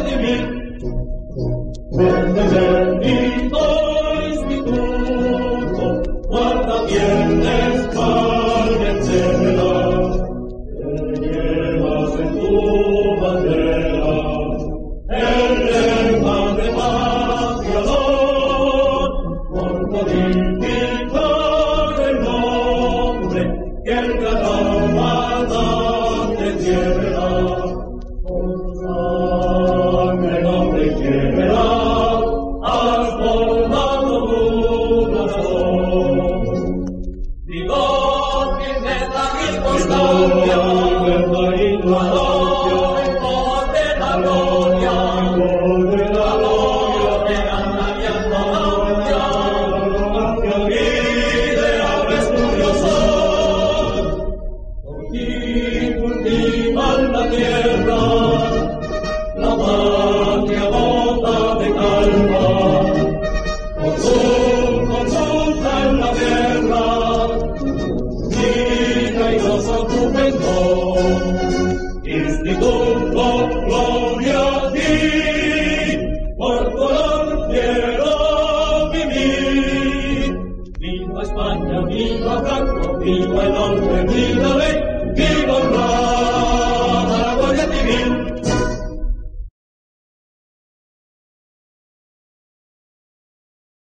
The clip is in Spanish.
redimir. Bendito instituto, guarda bien la espalda, etcétera, que llevas en tu bandera el lema de paz y honor, por dignificar el nombre que el gran comandante llevará. Con sangre, nombre y tierra, has formado un corazón. Vigor, firmeza y constancia, valor y gloria.